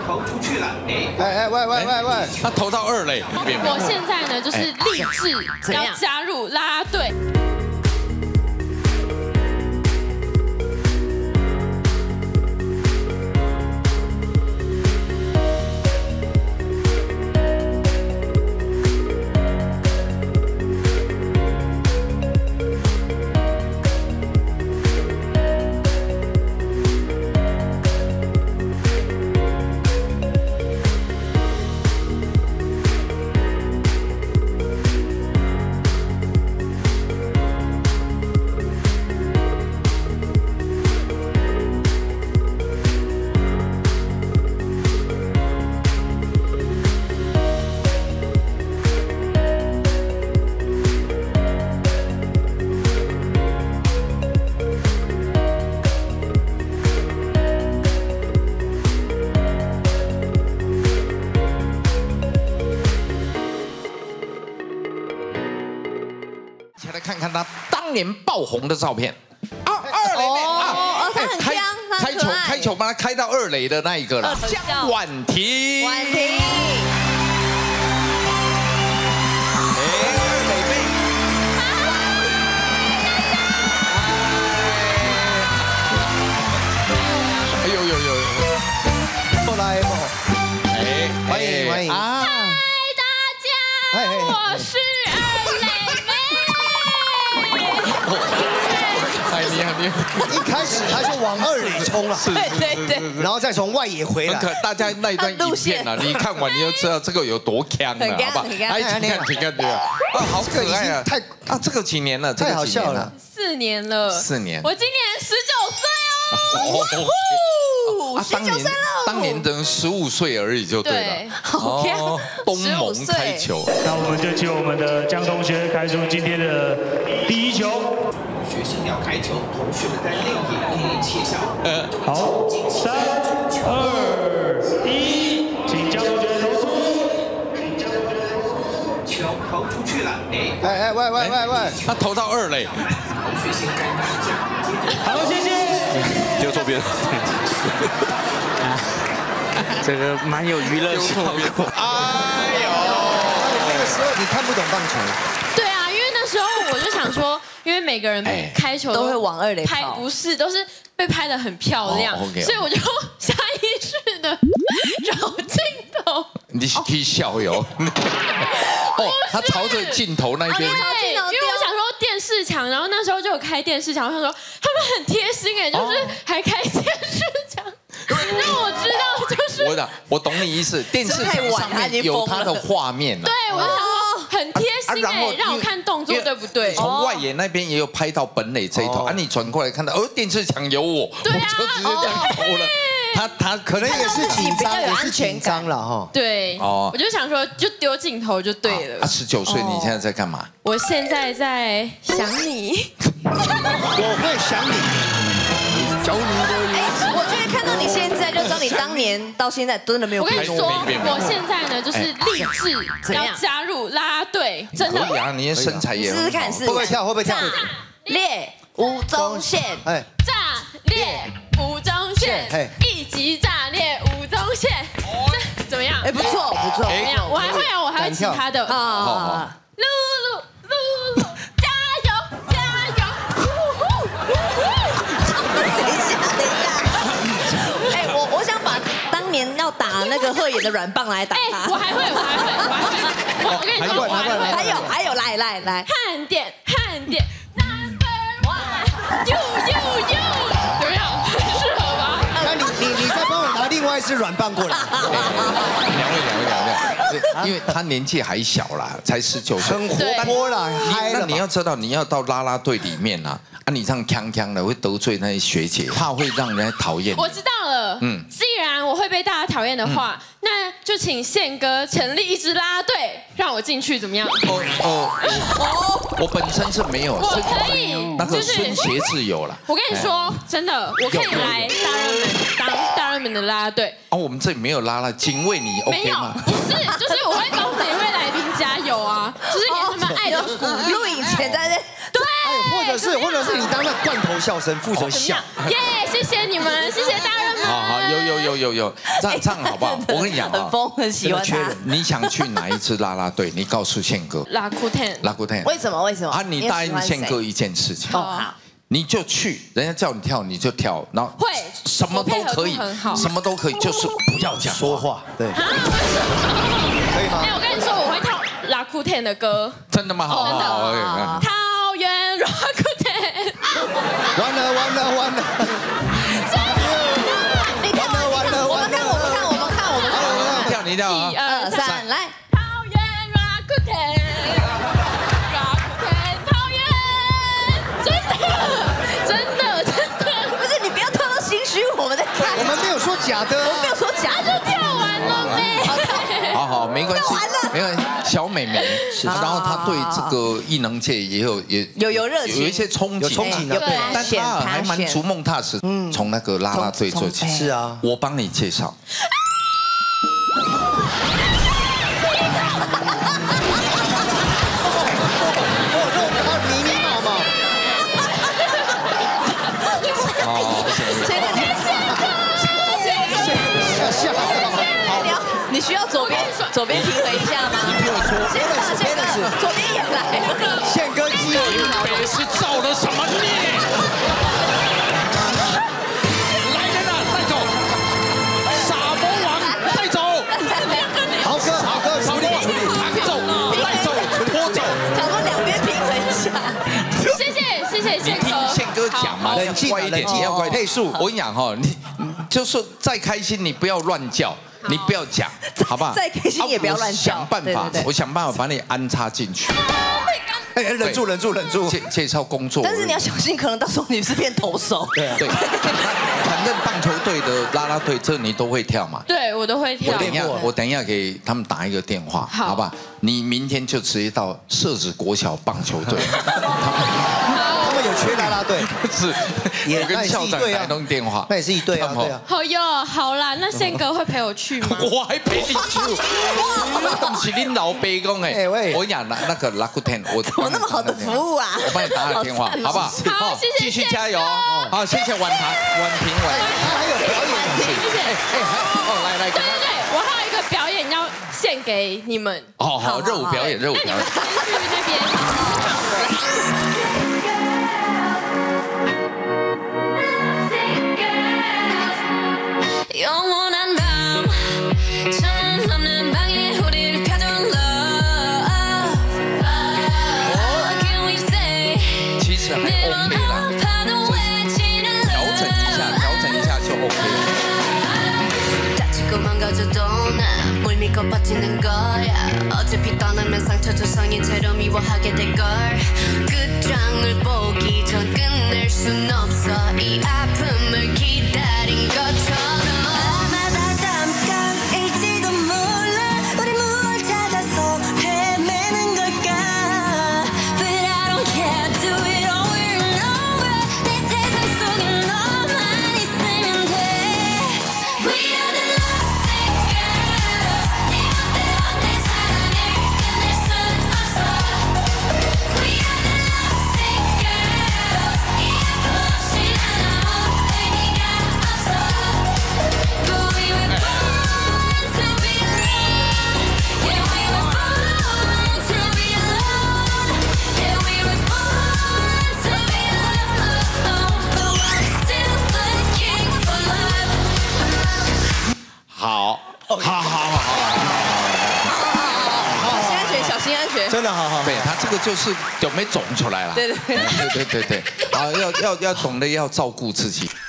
投出去了， 喂， 他投到2垒。 我现在呢，就是立志要加入啦啦队。 一起来看看他当年爆红的照片。2垒哦，他很香， 开球把他开到2垒的那一个了，江婉婷。 婉婷。 哆啦 A 梦，欢迎啊！嗨，大家，我是2垒妹。 哎，你好。 一开始他就往2垒冲了， 对， 然后再从外野回来。 大家那一段影片啊，你看完你就知道这个有多强了，好不好？来，请看这个啊，好可爱啊！太啊，这个几年了？ 太好笑了 ，4年了。 4年。 我今年19岁哦。 当年等15岁而已就对了， 好哦，东盟开球。 那我们就请我们的江同学开出今天的第1球。 学生要开球，同学们在内野可以切小。 好，3、2、1，请江同学投出。 球投出去了， 喂， 他投到2垒。 同学先尴尬一下， 好，谢谢。 丢错边。这个蛮有娱乐性。 哎呦， 那个时候你看不懂棒球。 对啊，因为那时候我就想说，因为每个人开球都会往2垒拍，不是都是被拍得很漂亮，所以我就下意识的找镜头。 你去笑哟。哦，他朝着镜头那边。 对，因为我想说电视墙，然后那时候就有开电视墙，我想说他们很贴心哎，就是还开电视墙，让我知道就是。 我懂你意思，电视墙上面有他的画面啊。 对，我就想说很贴心哎，让我看动作对不对？ 从外野那边也有拍到本垒这一头啊，你转过来看到哦，电视墙有我，我就直接这样投了。他可能也是紧张了哈。 对，我就想说就丢镜头就对了。 19岁，你现在在干嘛？ 我现在在想你。 我会想你。找你的。 我觉得看到你现在就知道你当年到现在真的没有变。 我跟你说，我现在呢就是立志要加入啦啦队，真的。 可以啊，你的身材也试试看， 会不会跳？会不会跳？ 列5中线， 炸裂5中线，一级炸裂5中线，怎么样？ 哎，不错不错。 怎么样？我还会啊，我还会其他的。 啊， 露，加油！ 等一下。哎，我想把当年要打那个鹤野的软棒来打他。 我还会。我跟你说，我还会。 还有，来， 汉典 ，Number 1，怎么样？适合吗？ 那你再帮我拿另外一支软棒过来。 两位，因为他年纪还小啦，才19岁， 很活泼啦，嗨了。 那你要知道，你要到啦啦队里面啊，你这样锵的会得罪那些学姐，怕会让人家讨厌。 我知道了，既然我会被大家讨厌的话，那就请宪哥成立一支啦啦队，让我进去，怎么样？ 我本身是没有， 我可以， 那个孙协志有了。 我跟你说，真的，我可以来当大热门的啦啦队。 我们这里没有啦啦，警卫你 OK 吗？ 不是，就是我会帮每位来宾加油啊，就是给他们爱的鼓励。 录影前在那。 对， 或者是你当那罐头笑声负责笑。 耶，谢谢你们，谢谢大人们。 好， 有，这样好不好？我跟你讲啊， 很疯，很喜欢他。 你想去哪一支啦啦队？你告诉宪哥。 Rakuten。 为什么？为什么？ 啊，你答应宪哥一件事情。 哦，好。 你就去，人家叫你跳你就跳，然后会什么都可以，什么都可以，就是不要讲说话，对，可以吗？ 哎，我跟你说，我会跳 Rakuten 的歌。 真的吗？好， 真的。桃园 Rakuten。 完了。 你跳，我们看。 跳，你跳啊！ 1、2、3，来。 桃园 Rakuten。桃园。真的， 不是你不要跳到心虚，我们在看。 我们没有说假的， 我没有说假的， 就跳完了呗。 好，没关系，小美眉，然后她对这个艺能界也有热情， 有一些憧憬的， 对， 但她还蛮逐梦踏实，从那个啦啦队做起。 是啊， 我帮你介绍。 你需要左边平衡一下吗？宪哥，左边也来。 宪哥基友， 北是造了什么孽？来人啊，带走！傻魔王，带走！ 豪哥，处理， 扛走，带走，拖走。 想说两边平衡一下。 谢谢宪哥。 宪哥讲嘛， 冷静一点， 你要乖配速。我跟你讲哈，你就是再开心，你不要乱叫。你不要讲，好不好？ 再开心也不要乱叫。 我想办法把你安插进去。 哎，忍住。 介绍工作。 但是你要小心，可能到时候你是变投手。 对。反正棒球队的啦啦队，这你都会跳嘛？ 对，我都会跳。 我等一下给他们打一个电话，好不好？你明天就直接到社子国小棒球队。 他们有缺啦啦队， 是，我跟校长打通电话， 那也是一队啊，对啊。 好啦，那宪哥会陪我去吗？ 我还陪你去，不是恁老爸讲哎，我跟你讲那个 Rakuten， 我那么好的服务啊， 我帮你打个电话，好不好？ 好，谢谢， 继续加油，好，谢谢婉婷， 他还有表演， 来， 对，我还有一个表演要献给你们。 好，热舞表演。 那你们先去那边。 영원한 밤 천은 없는 방에 우리를 가둔 love Can we say 其实还 OK 啦，调整一下就 OK 了。 다치고 망가져도 나 뭘 믿고 버티는 거야 어차피 떠나면 상처 조성인 채로 미워하게 될걸 끝장을 보기 전 끝낼 순 없어 이 아픔을 기다린 것처럼 好， 小心安全， 真的好。 对他这个就是有没有肿出来了？ 对， 好，要懂得要照顾自己。